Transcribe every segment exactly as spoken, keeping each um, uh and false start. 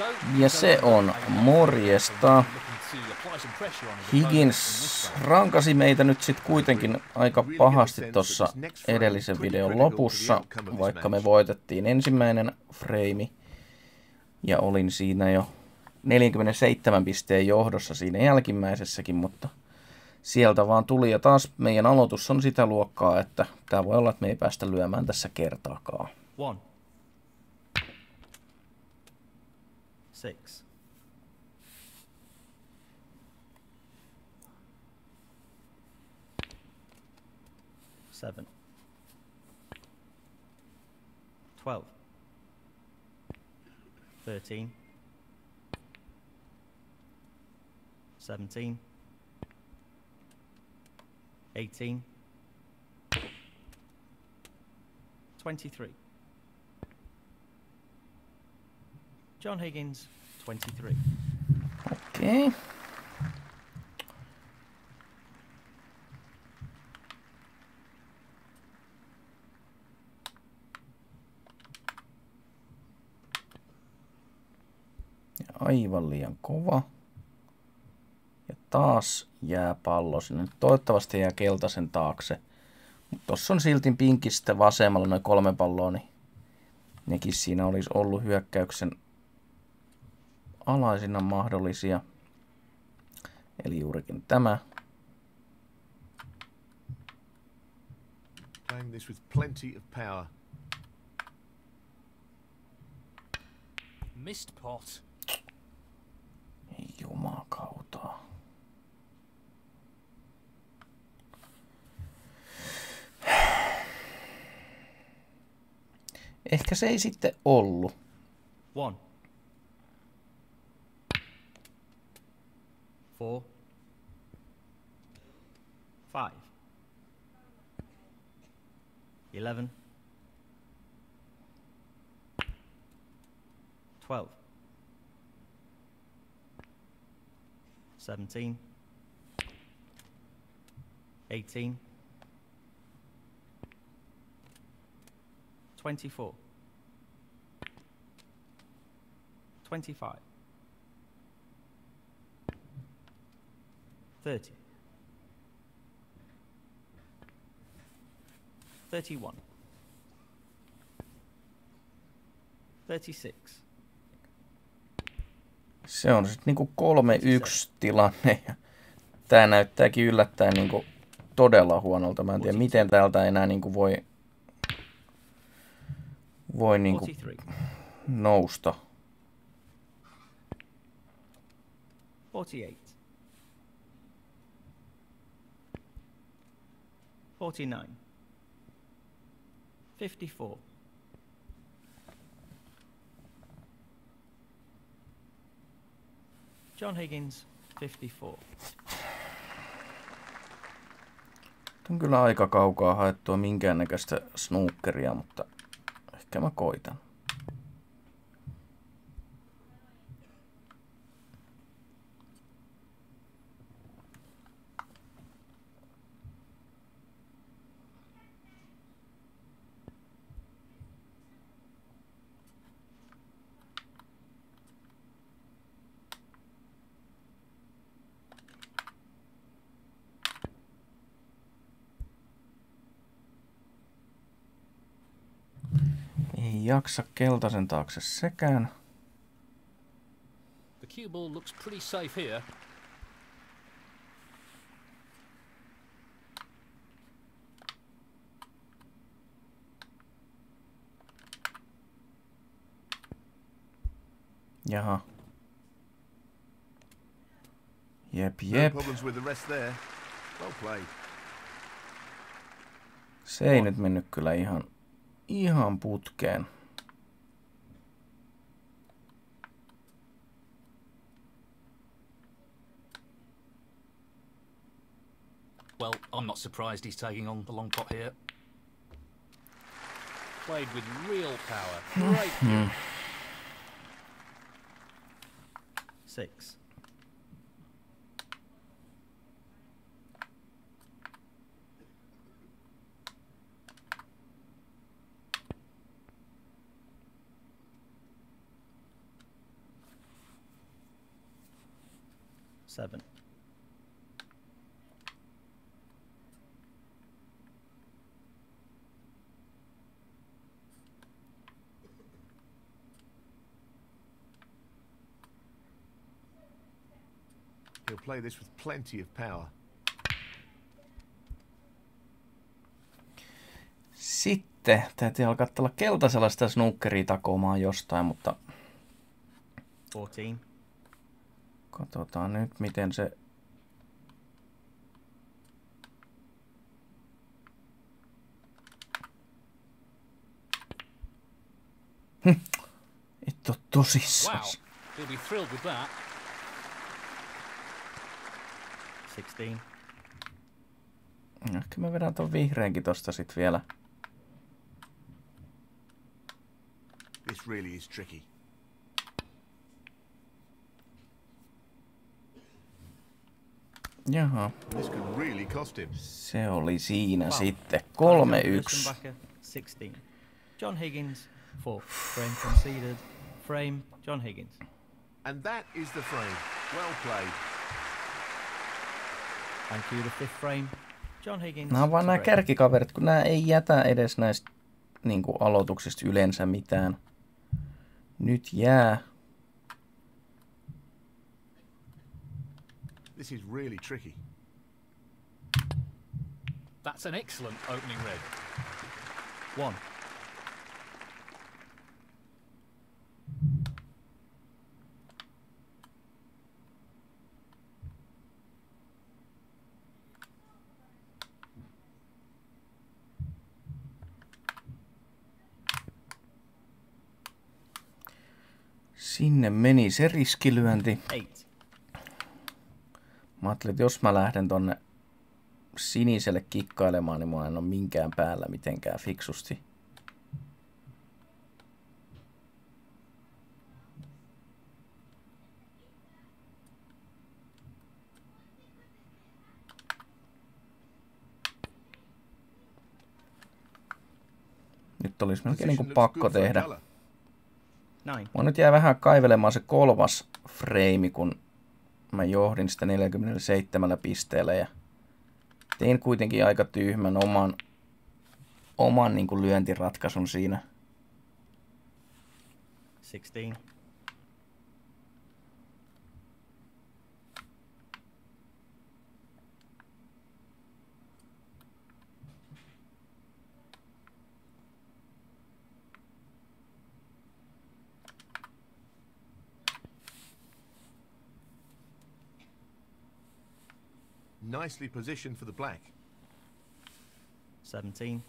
Ja se on morjesta. Higgins rankasi meitä nyt sitten kuitenkin aika pahasti tuossa edellisen videon lopussa, vaikka me voitettiin ensimmäinen frame. Ja olin siinä jo neljäkymmentäseitsemän pisteen johdossa siinä jälkimmäisessäkin, mutta sieltä vaan tuli. Ja taas meidän aloitus on sitä luokkaa, että tää voi olla, että me ei päästä lyömään tässä kertaakaan. One. Six. Seven. Twelve. Thirteen. Seventeen. Eighteen. Twenty-three. John Higgins, twenty-three. Okei. Okay. Ja aivan liian kova. Ja taas jää pallo sinne. Toivottavasti jää keltaisen taakse. Mutta tossa on silti pinkistä vasemmalla noin kolme palloa, niin nekin siinä olisi ollut hyökkäyksen alaisina mahdollisia. Eli juurikin tämä. Playing this with plenty of power. Missed pot. Jumakautaa. Ehkä se ei sitten ollut. One. Four. Five. Eleven. Twelve. Seventeen. Eighteen. Twenty-four. Twenty-five. Thirty. Thirty-one. Thirty-six. Se on sitten niinku kolme yksi tilanne. Tää näyttääkin yllättäen niinku todella huonolta. Mä en tiedä miten täältä enää niinku voi, voi niinku nousta. Forty-eight. Forty-nine. Fifty-four. John Higgins, fifty-four. On kyllä aika kaukaa haettua minkäännäköistä snookeria, mutta ehkä mä koitan. Ei jaksa keltaisen taakse sekään. The cue ball looks pretty safe here. Jaha. Jep, jep. Se ei nyt mennyt kyllä ihan, ihan putkeen. Well, I'm not surprised he's taking on the long pot here. Played with real power. Great cue. Six. seven. He'll play this with plenty of power. Sitten täytyy alkaa tällä keltaisella sitä snookeria takomaan jostain, mutta fourteen. katsotaan nyt miten se... Hm. Et oo tosissas. Wow, he'll be thrilled with that. sixteen. Ehkä mä vedän ton vihreänkin tosta sit vielä. This really is tricky. Jaha, This could really cost him. se oli siinä sitten. kolme yksi. Alexander Rissenbacher, sixteen. John Higgins, four. Frame conceded. Frame, John Higgins. And that is the frame. Well played. Thank you, the fifth frame. John Higgins. Nämä on vaan to nämä break. kärkikaverit, kun nämä ei jätä edes näistä niin kuin aloituksista yleensä mitään. Nyt jää. This is really tricky. That's an excellent opening red. One. Sinne meni se riskilyönti. Eight. Mä ajattelin, että jos mä lähden tonne siniselle kikkailemaan, niin mulla en ole minkään päällä mitenkään fiksusti. Nyt olisi melkein niin kuin Position looks pakko good for a tehdä. colour. Nine. Mua nyt jää vähän kaivelemaan se kolmas freimi, kun mä johdin sitä neljäkymmentäseitsemän pisteellä ja tein kuitenkin aika tyhmän oman, oman niin kuin lyöntiratkaisun siinä. Sixteen. Nicely positioned for the black. Seventeen.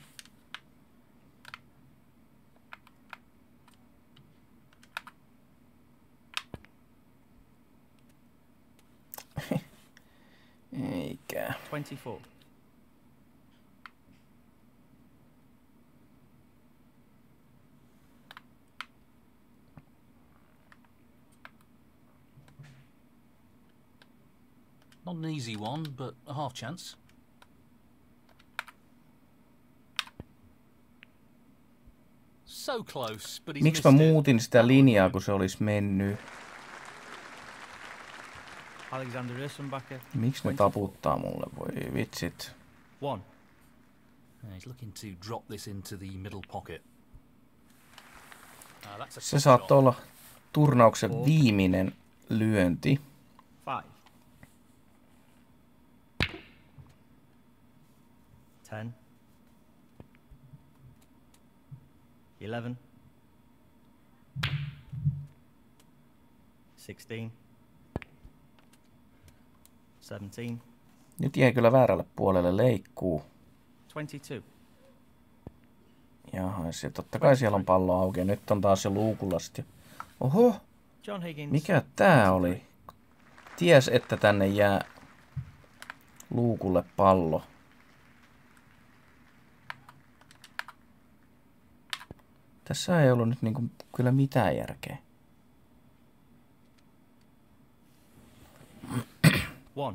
Eikä. Twenty-four. Not an easy one, but a half chance. So close, but he's Miksi mä missed it. muutin sitä linjaa, kun se olisi mennyt? Alexander Rissenbacher. Miksi ne taputtaa mulle? Voi vitsit. One. Yeah, he's looking to drop this into the middle pocket. Ah, that's a Se tough saattoi shot. olla turnauksen viimeinen lyönti. Five. Ten. Eleven. Sixteen. Seventeen. Nyt jäi kyllä väärälle puolelle leikkuu. Twenty-two. Jaha, se totta kai siellä on pallo auki ja nyt on taas se luukulla sitten. Oho, John Higgins. mikä tää oli? Ties, että tänne jää luukulle pallo. Tässä ei ollut nyt niinku kyllä mitään järkeä. One.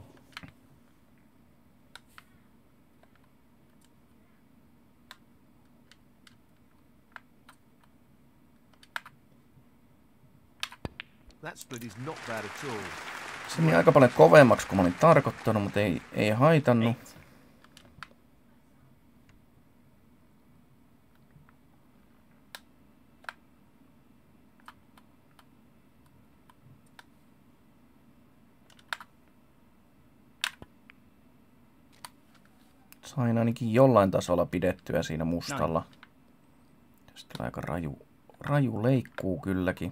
That split is not bad at all. Se meni aika paljon kovemmaksi kuin mä olin tarkoittanut, mutta ei, ei haitannut. Eight. Sain ainakin jollain tasolla pidettyä siinä mustalla. Tästä tulee aika raju, raju leikkuu kylläkin.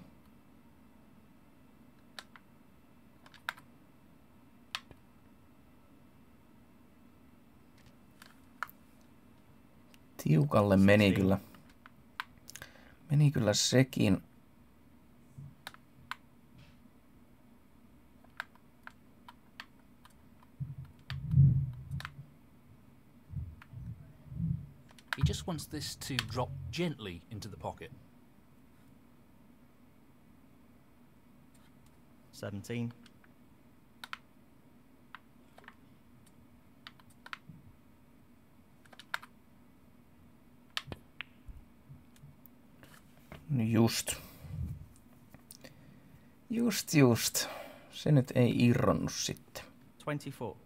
Tiukalle meni kyllä. Meni kyllä sekin. He just wants this to drop gently into the pocket. Seventeen. No just. Just just. Se nyt ei irronnut sitten. Twenty-four.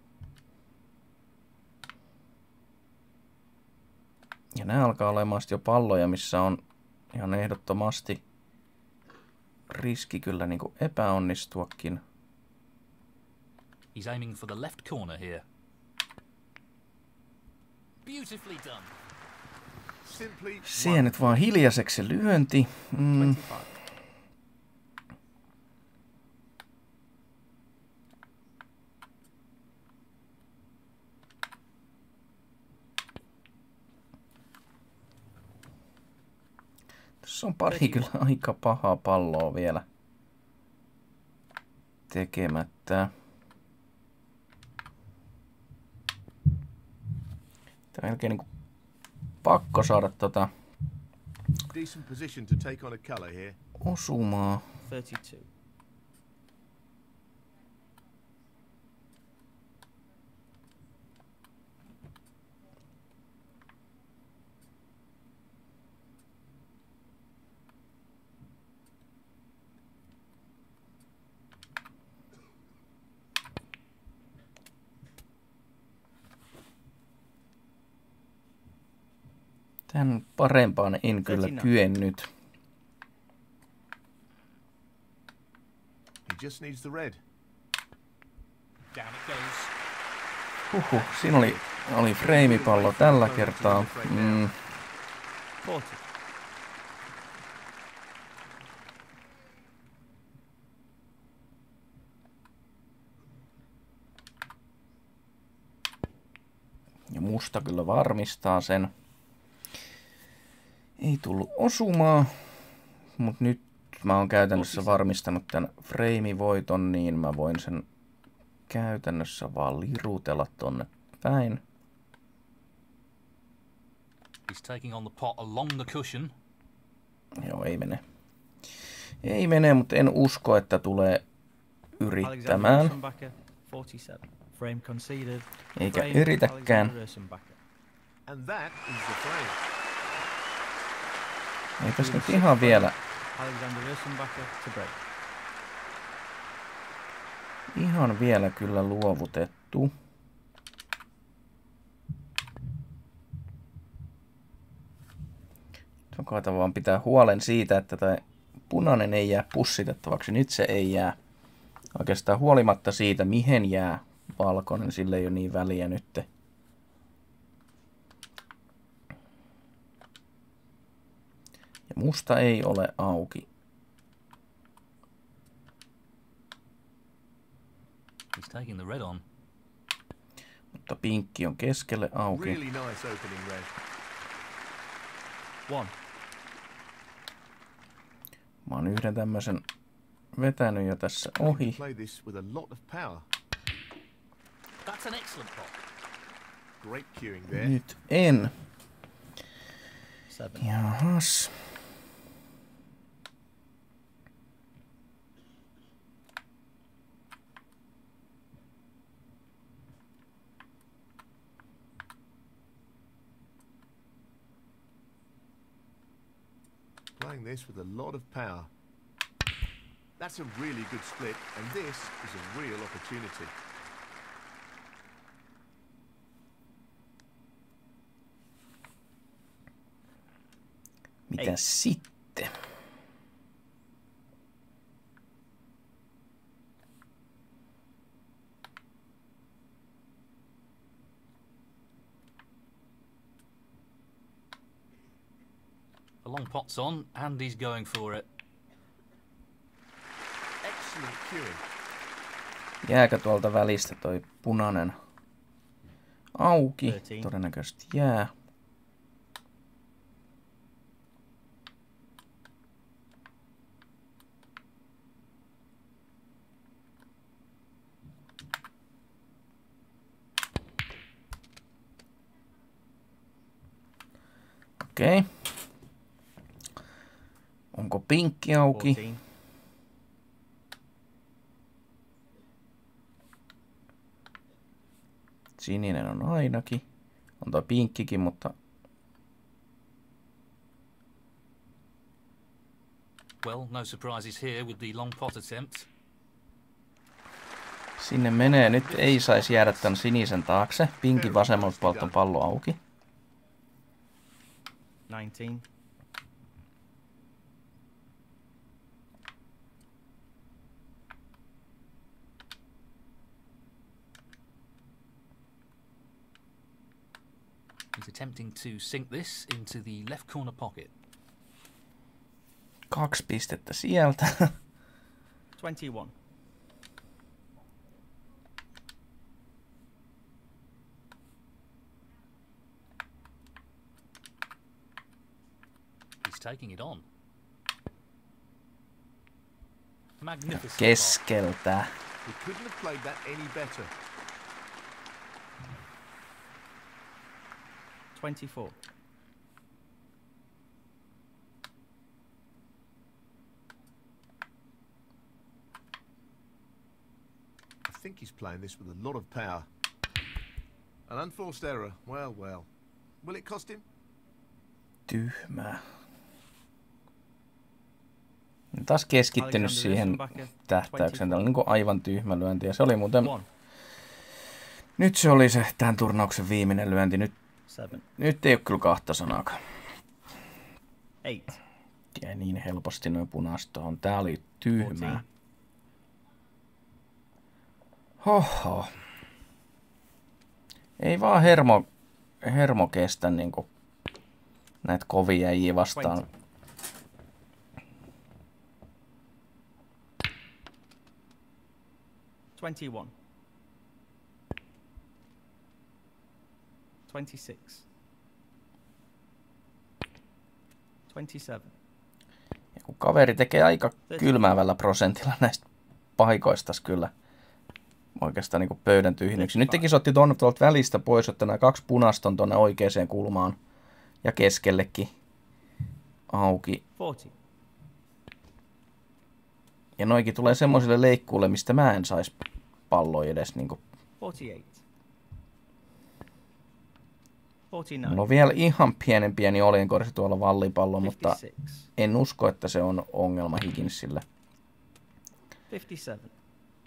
Ja nämä alkaa olemaan jo palloja, missä on ihan ehdottomasti riski kyllä niin kuin epäonnistuakin. He's aiming for the left corner here. Beautifully done. Simply Siihen nyt vaan hiljaiseksi se lyönti. Mm. Twenty-five. Tässä on pari kyllä aika pahaa palloa vielä tekemättä. Tämä on melkein niin kuin pakko saada tota decent position to take on a colour here. osumaa. Thirty-two. Tän parempaan en kyllä Thirty-nine. kyennyt. He just needs the red. Down it goes. Huhhuh, siinä oli, oli freimipallo tällä kertaa. Mm, Forty. ja musta kyllä varmistaa sen. Ei tullut osumaa, mutta nyt mä oon käytännössä varmistanut tämän freimivoiton, niin mä voin sen käytännössä vaan lirutella tonne päin. He's taking on the pot along the cushion. Joo, ei mene. Ei mene, mutta en usko, että tulee Alexander yrittämään. Rösenbacher, forty-seven. Frame conceded. Eikä Frame, yritäkään. Alexander Rösenbacher. And that is the frame. Ei tässä nyt ihan vielä, Alexander Rösenbacher to break. ihan vielä kyllä luovutettu. On koeta vaan pitää huolen siitä, että tämä punainen ei jää pussitettavaksi. Nyt se ei jää. Oikeastaan huolimatta siitä, mihin jää valkoinen, sillä ei ole niin väliä nyt. Ja musta ei ole auki. He's taking the red on. Mutta pinkki on keskelle auki. Really nice opening red. One. Mä oon yhden tämmöisen vetänyt jo tässä ohi. Play this with a lot of power. That's an excellent pot. Great cueing there. Nyt en. Seven. Jahas. Playing this with a lot of power. That's a really good split, and this is a real opportunity. Mitä sitten? The long pot's on, and he's going for it. Excellent cueing. Jääkö tuolta välistä toi punainen auki? thirteen. Todennäköisesti jää. Okei. Okay. Onko pinkki auki? fourteen. Sininen on ainakin. On toi pinkkikin, mutta Well, no surprises here with the long pot attempt. sinne menee. Nyt ei saisi jäädä tän sinisen taakse. Pinkin vasemmalta puolelta on pallo auki. nineteen. He's attempting to sink this into the left corner pocket. Kaksi pistettä sieltä. twenty-one. He's taking it on. Magnificent. Keskeltä. He couldn't have played that any better. twenty-four. I think he's playing this with a lot of power. An unforced error. Well, well. Will it cost him? Tyhmää. Taas keskittynyt siihen tähtäykseen. Tämä oli niin aivan tyhmä lyönti. Ja se oli muuten... one. Nyt se oli se tämän turnauksen viimeinen lyönti. Nyt, seven. nyt ei ole kyllä kahta sanaakaan. eight. Jäi niin helposti noin punaista on. Tää oli tyhmää. fourteen. Hoho. Ei vaan hermo, hermo kestä niinku näitä kovia jäjiä vastaan. twenty. twenty-one. twenty-six. twenty-seven. Ja kun kaveri tekee aika kylmäävällä prosentilla näistä paikoista kyllä oikeastaan niin kuin pöydän tyhjennyksi. Nyt tekin se otti tuonne tuolta välistä pois, että nämä kaksi punaista on tuonne oikeaan kulmaan ja keskellekin auki. forty. Ja noikin tulee semmoisille leikkuulle, mistä mä en saisi palloa edes. Niin kuin. forty-eight. forty-nine. Mulla on vielä ihan pienen pieni oljenkorsi tuolla vallipallo, mutta fifty-six. en usko, että se on ongelma Higginsille. fifty-seven.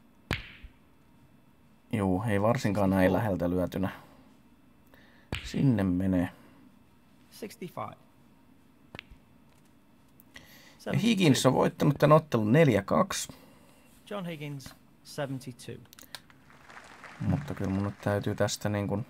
Juu, ei varsinkaan näin läheltä lyötynä. Sinne menee. sixty-five. Ja Higgins on voittanut tämän ottelun neljä kaksi. John Higgins, seventy-two. Mutta kyllä mun nyt täytyy tästä niin kuin...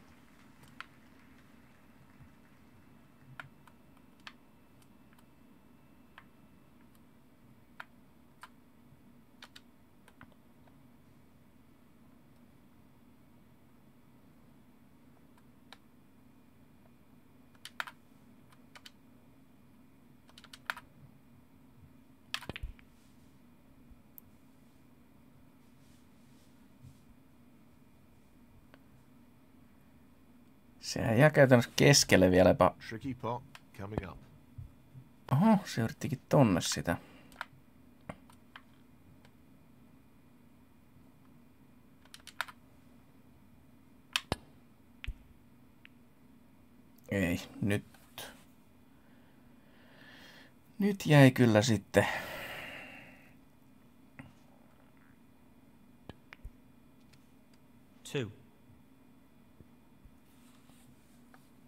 Sehän jää käytännössä keskelle vieläpä. Tricky pot coming up. Oho, se yrittikin tonne sitä. Ei, nyt. Nyt jäi kyllä sitten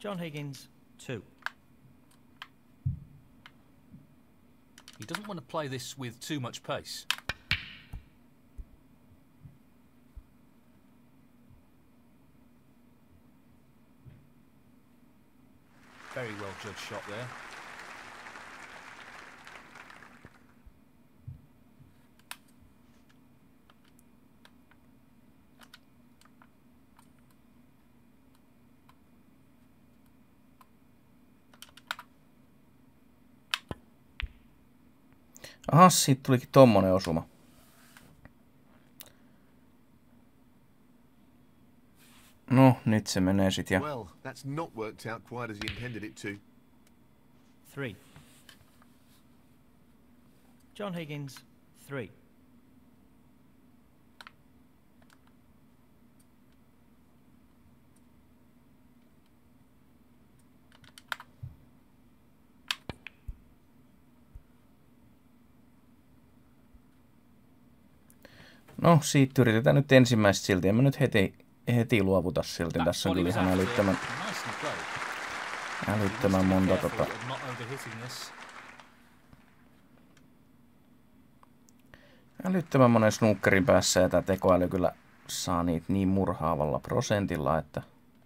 John Higgins, two. He doesn't want to play this with too much pace. Very well judged shot there. Aha, siitä tulikin tommonen osuma. No, nyt se menee sit ja... Well, that's not worked out quite as he intended it to. Three. John Higgins, three. No, siitä yritetään nyt ensimmäistä silti. En mä nyt heti, heti luovuta silti. Tässä on kyllä ihan älyttömän, älyttömän monta tota... Älyttömän monen snookerin päässä ja tää tekoäly kyllä saa niitä niin murhaavalla prosentilla, että...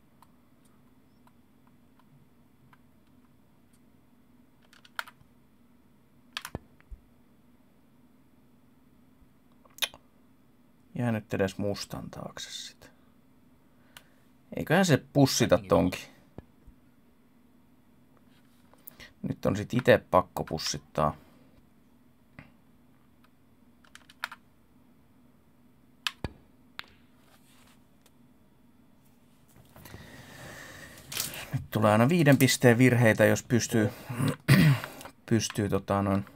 Jää nyt edes mustan taakse sitä. Eiköhän se pussita tonkin. Nyt on sit ite pakko pussittaa. Nyt tulee aina viiden pisteen virheitä, jos pystyy, pystyy tota noin...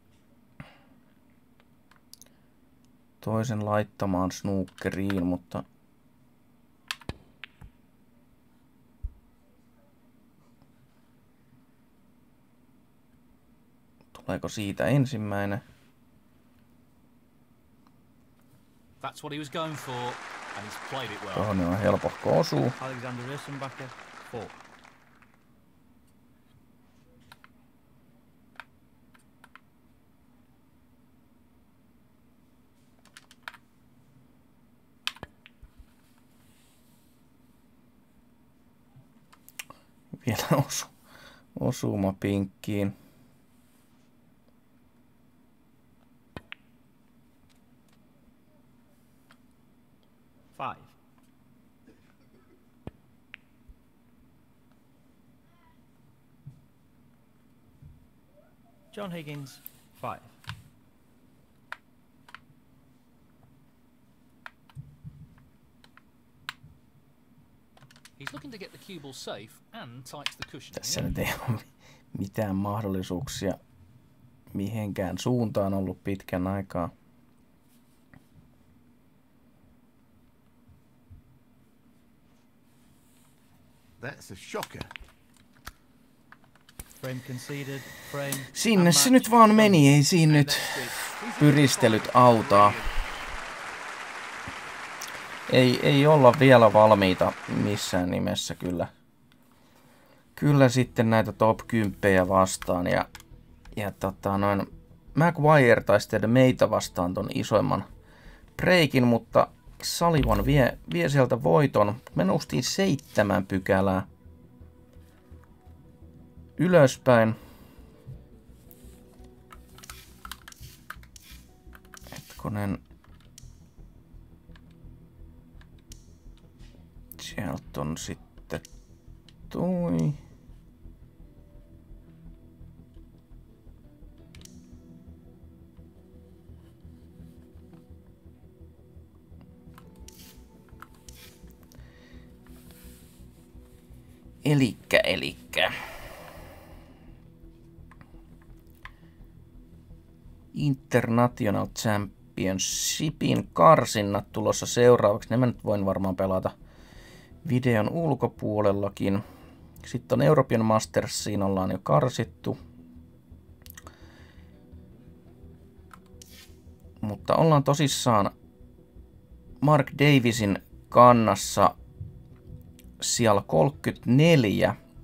toisen laittamaan snookeriin, mutta tuleeko siitä ensimmäinen? That's what he was going for, and he's played it well. Tohon on helpohko osuu. Alexander Rissenbacher, four. Vielä osu, osuma pinkkiin. Five. John Higgins, five. He's looking to get the cue ball safe and tight to the cushion. Tässä nyt ei ole mitään mahdollisuuksia mihinkään suuntaan ollut pitkän aikaa. That's a shocker. Frame conceded, frame. Sinne se nyt vaan meni, ei siinä nyt pyristelyt autaa. Ei, ei olla vielä valmiita missään nimessä kyllä. Kyllä sitten näitä top kymmenen vastaan ja, ja tota noin, Maguire taisi tehdä meitä vastaan ton isoimman breikin, mutta Sullivan vie, vie sieltä voiton. Me noustiin seitsemän pykälää ylöspäin. Hetkonen. Sieltä on sitten toi. Elikkä, elikkä. International Championshipin karsinnat tulossa seuraavaksi. Ne mä nyt voin varmaan pelata videon ulkopuolellakin. Sitten on European Mastersiin ollaan jo karsittu. Mutta ollaan tosissaan Mark Davisin kannassa siellä kolmekymmentäneljä.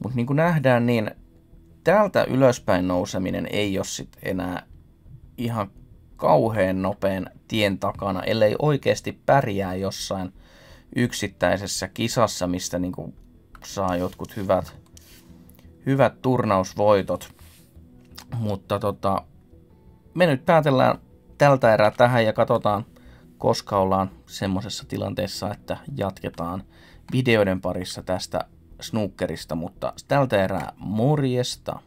Mutta niin kuin nähdään, niin täältä ylöspäin nouseminen ei ole sit enää ihan kauhean nopean tien takana, ellei oikeasti pärjää jossain yksittäisessä kisassa, mistä niin kuin saa jotkut hyvät, hyvät turnausvoitot. Mutta tota, me nyt päätellään tältä erää tähän ja katsotaan, koska ollaan semmoisessa tilanteessa, että jatketaan videoiden parissa tästä snookerista, mutta tältä erää morjesta!